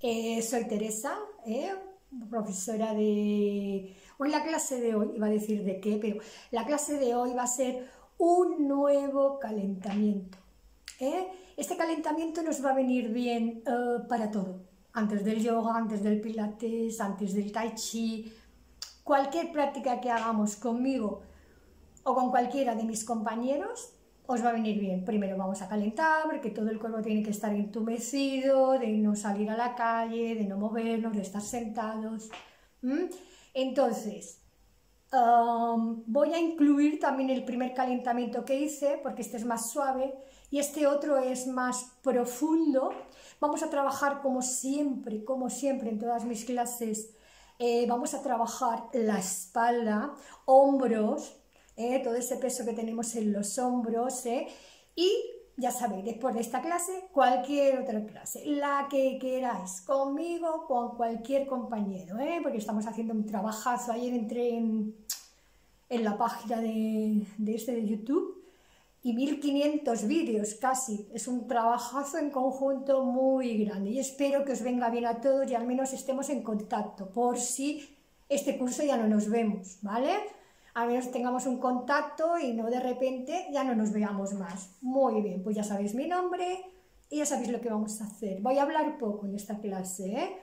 Soy Teresa, profesora de... Hoy la clase de hoy, iba a decir de qué, pero la clase de hoy va a ser un nuevo calentamiento. Este calentamiento nos va a venir bien para todo. Antes del yoga, antes del pilates, antes del tai chi, cualquier práctica que hagamos conmigo o con cualquiera de mis compañeros os va a venir bien. Primero vamos a calentar, porque todo el cuerpo tiene que estar entumecido, de no salir a la calle, de no movernos, de estar sentados. Entonces, voy a incluir también el primer calentamiento que hice, porque este es más suave y este otro es más profundo. Vamos a trabajar como siempre en todas mis clases, vamos a trabajar la espalda, hombros, todo ese peso que tenemos en los hombros, y ya sabéis, después de esta clase, cualquier otra clase, la que queráis, conmigo, con cualquier compañero, porque estamos haciendo un trabajazo. Ayer entré en la página de YouTube y 1500 vídeos casi, es un trabajazo en conjunto muy grande y espero que os venga bien a todos y al menos estemos en contacto, por si este curso ya no nos vemos, ¿vale? Al menos tengamos un contacto y no de repente ya no nos veamos más. Muy bien, pues ya sabéis mi nombre y ya sabéis lo que vamos a hacer. Voy a hablar poco en esta clase,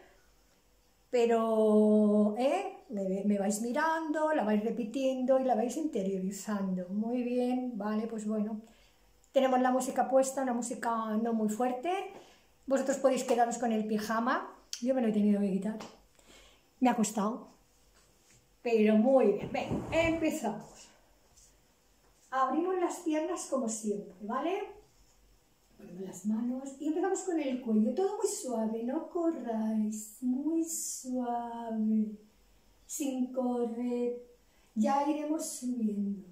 pero me vais mirando, la vais repitiendo y la vais interiorizando. Muy bien, vale, pues bueno. Tenemos la música puesta, una música no muy fuerte. Vosotros podéis quedaros con el pijama. Yo me lo he tenido que quitar. Me ha costado. Pero muy bien. Venga, empezamos. Abrimos las piernas como siempre, ¿vale? Ponemos las manos y empezamos con el cuello. Todo muy suave, no corráis. Muy suave. Sin correr. Ya iremos subiendo.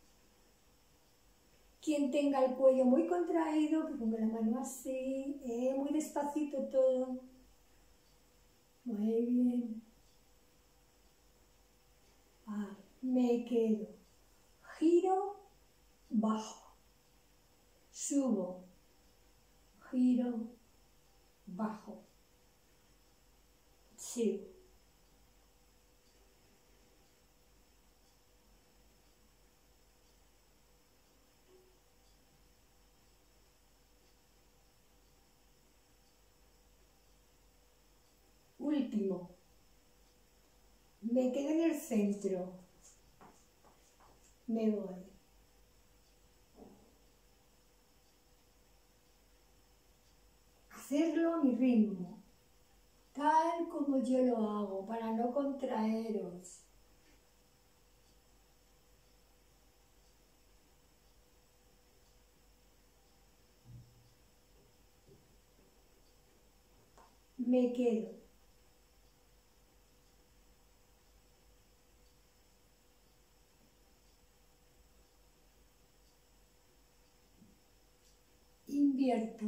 Quien tenga el cuello muy contraído, que ponga la mano así, muy despacito todo. Muy bien. Me quedo. Giro, bajo. Subo. Giro, bajo. Sigo. Último. Me quedo en el centro. Me voy. Hacerlo a mi ritmo, tal como yo lo hago, para no contraeros. Me quedo. Invierto.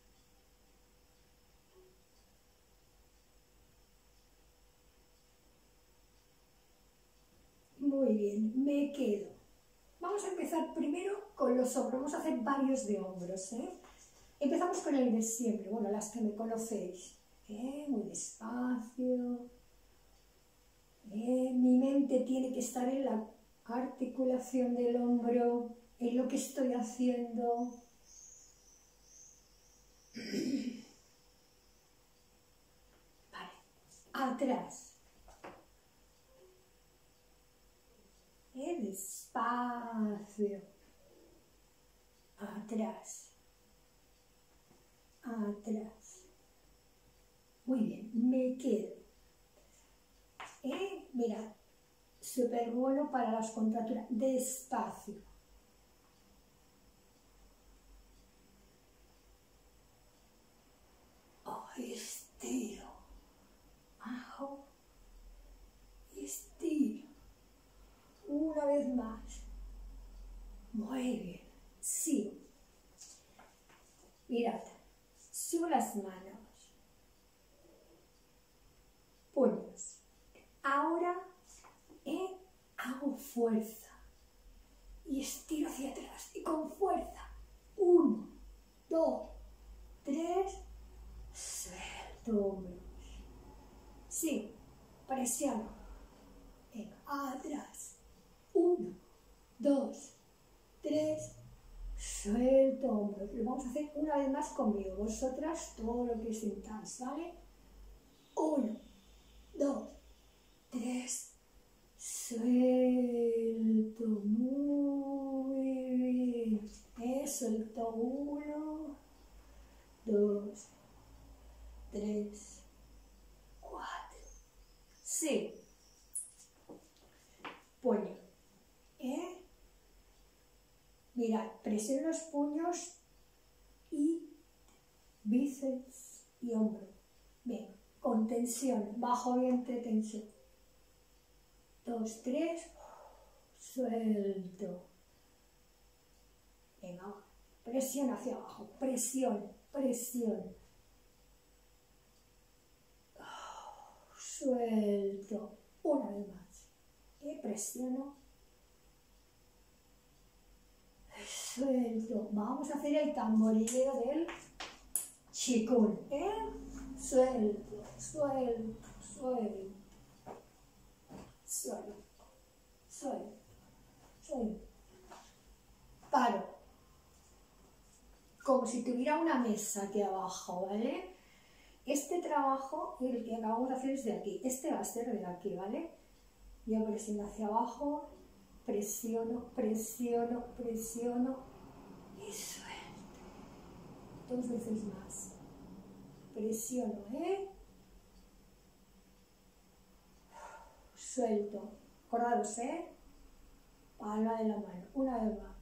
Muy bien, me quedo. Vamos a empezar primero con los hombros, vamos a hacer varios de hombros, Empezamos con el de siempre, bueno, las que me conocéis, muy despacio. Mi mente tiene que estar en la articulación del hombro, en lo que estoy haciendo. Vale, atrás. Despacio. Atrás. Atrás. Muy bien, me quedo. Mirad, súper bueno para las contracturas. Despacio. Estiro. Bajo. Estiro. Una vez más. Muy bien. Sigo. Mirad. Subo las manos. Puños. Ahora hago fuerza. Y estiro hacia atrás. Y con fuerza. 1, 2, 3. Suelto hombro. Sí, presiono. Venga, atrás. 1, 2, 3. Suelto hombros. Lo vamos a hacer una vez más conmigo. Vosotras todo lo que sintáis, ¿vale? 1, 2, 3. Suelto. Muy bien. Suelto. 1, 2, 3, 4. Sí. Puño. Mirad, presiono los puños y bíceps y hombro. Bien, con tensión, bajo vientre, tensión. 2, 3, suelto. Venga, presión hacia abajo, presión, presión. Suelto. Una vez más. Presiono. Suelto. Vamos a hacer el tamborileo del Qigong. Suelto, suelto, suelto. Suelto, suelto, suelto. Paro. Como si tuviera una mesa aquí abajo, ¿vale? Este trabajo, el que acabamos de hacer es de aquí. Este va a ser de aquí, ¿vale? Yo presiono hacia abajo, presiono, presiono, presiono y suelto. 2 veces más. Presiono, Suelto. Acordaros, palma de la mano. Una vez más.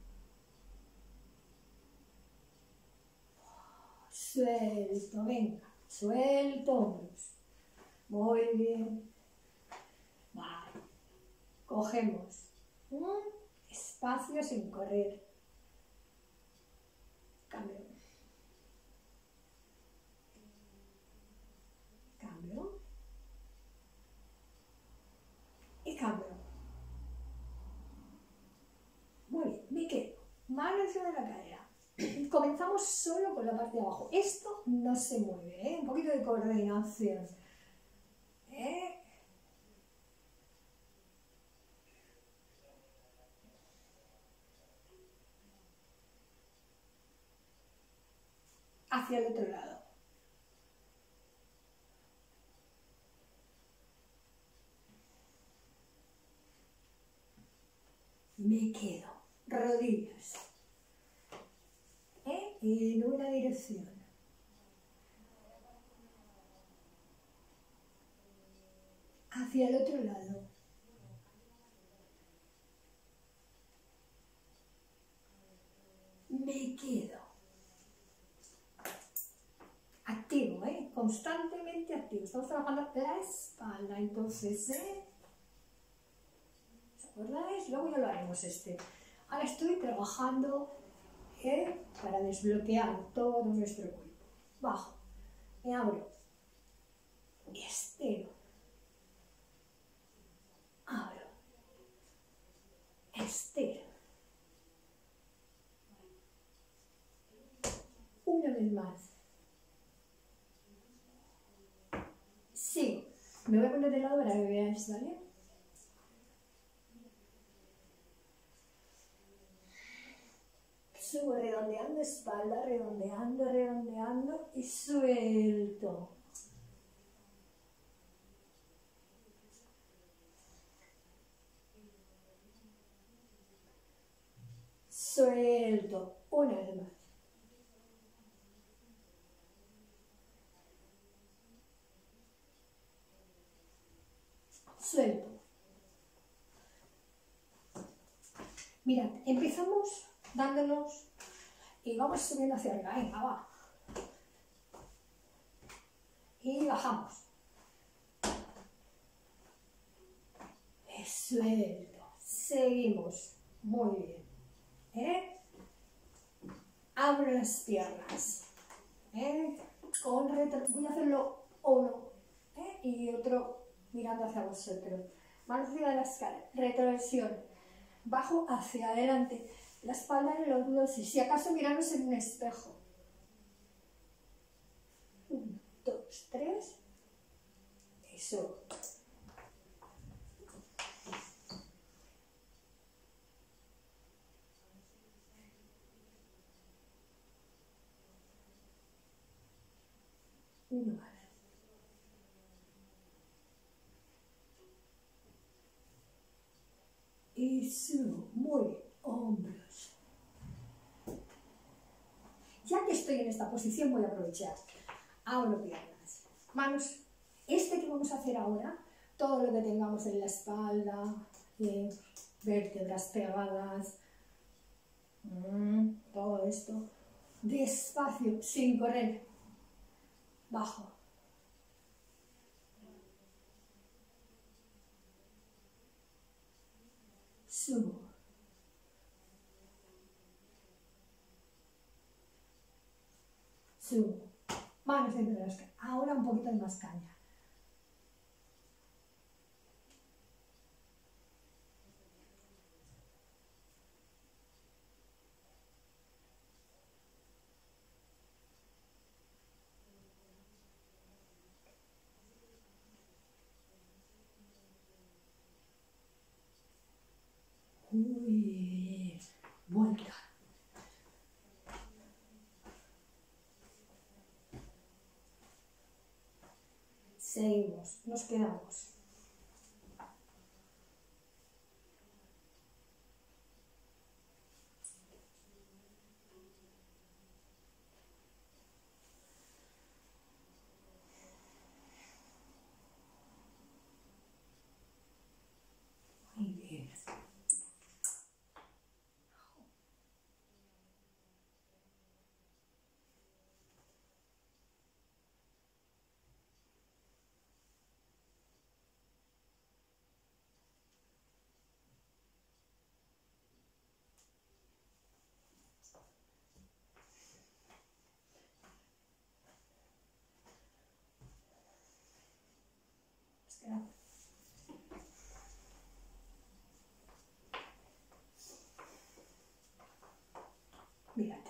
Suelto, venga. Suelto hombros. Muy bien. Vale. Cogemos un espacio sin correr. Cambio. Cambio. Y cambio. Muy bien, me quedo. Mano encima de la cadera. Comenzamos solo con la parte de abajo. Esto no se mueve, Un poquito de coordinación. Hacia el otro lado. Me quedo. Rodillas. En una dirección. Hacia el otro lado. Me quedo. Activo, constantemente activo. Estamos trabajando la espalda, entonces, ¿os acordáis? Luego ya lo haremos Ahora estoy trabajando para desbloquear todo nuestro cuerpo. Bajo, me abro, estiro, abro, estiro. Una vez más. Sigo. Me voy a poner de lado para que veáis, ¿vale? Subo redondeando espalda, redondeando, redondeando y suelto. Suelto. Una vez más. Suelto. Mirad, empezamos dándonos y vamos subiendo hacia arriba. Venga, va. Y bajamos. Suelto. Seguimos. Muy bien. Abro las piernas. Voy a hacerlo uno y otro mirando hacia vosotros. Manos arriba de la escala. Retroversión. Bajo hacia adelante. La espalda en los dos y si acaso miraros en un espejo. 1, 2, 3. Eso. Uno más. Eso, muy bien. Hombros. Ya que estoy en esta posición voy a aprovechar. Abro piernas. Manos. Este que vamos a hacer ahora, todo lo que tengamos en la espalda, vértebras pegadas, todo esto, despacio, sin correr. Bajo. Subo. Subo. Manos dentro de las cañas. Ahora un poquito de más caña. Uy, vuelta. Seguimos, nos quedamos. Muy bien. Nos quedamos. Mírate.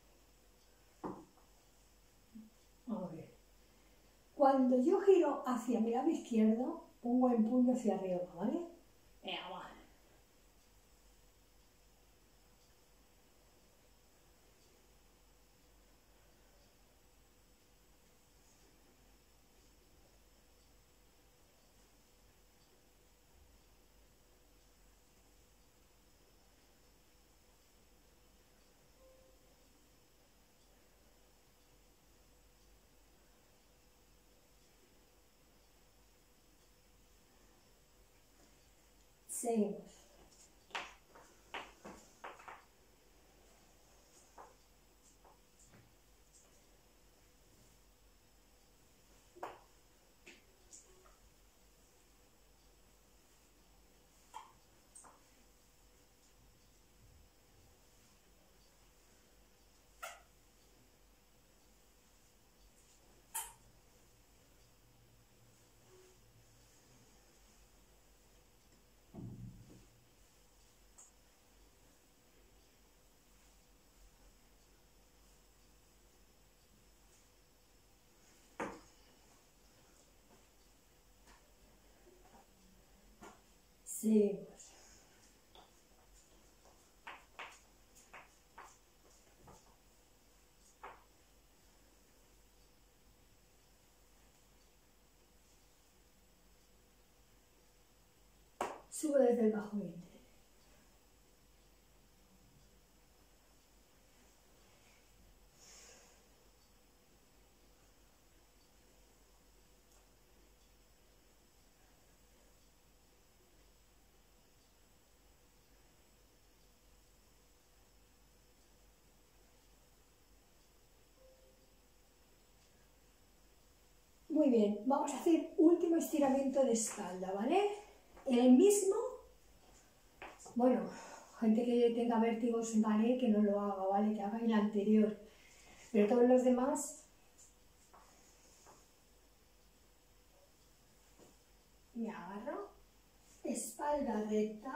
A ver. Cuando yo giro hacia mi lado izquierdo, pongo el puño hacia arriba, ¿vale? Venga, va. Seguimos. Seguimos. Subo desde el bajo vientre. Muy bien, vamos a hacer último estiramiento de espalda, ¿vale? El mismo, bueno, gente que tenga vértigos, ¿vale? Que no lo haga, ¿vale? Que haga el anterior. Pero todos los demás, me agarro, espalda recta.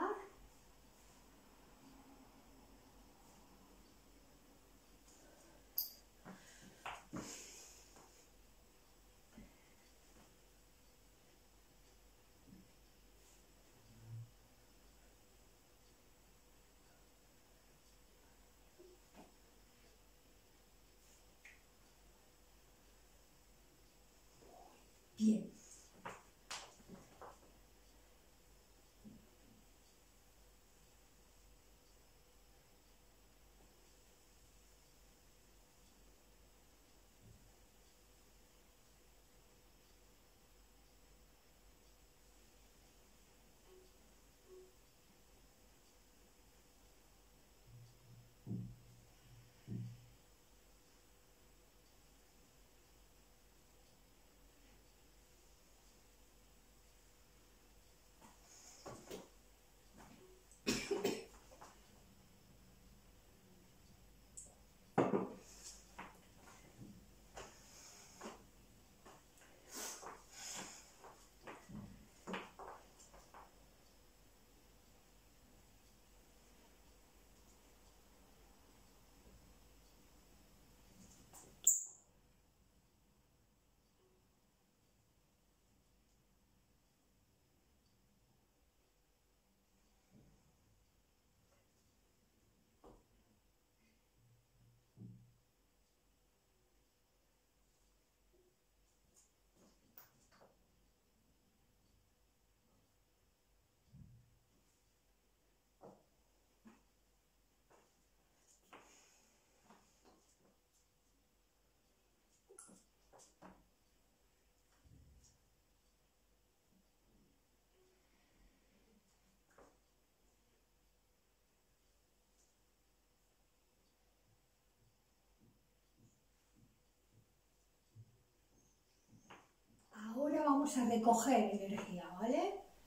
Bien. Ahora vamos a recoger energía, ¿vale?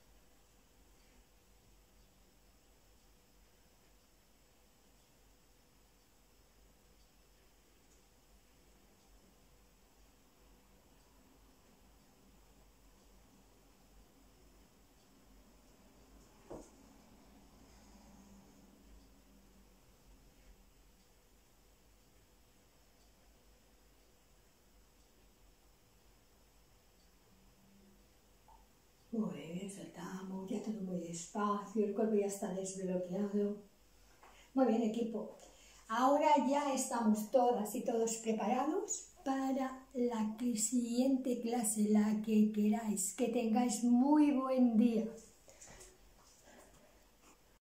Muy bien, soltamos, ya todo muy despacio, el cuerpo ya está desbloqueado. Muy bien, equipo. Ahora ya estamos todas y todos preparados para la siguiente clase, la que queráis. Que tengáis muy buen día.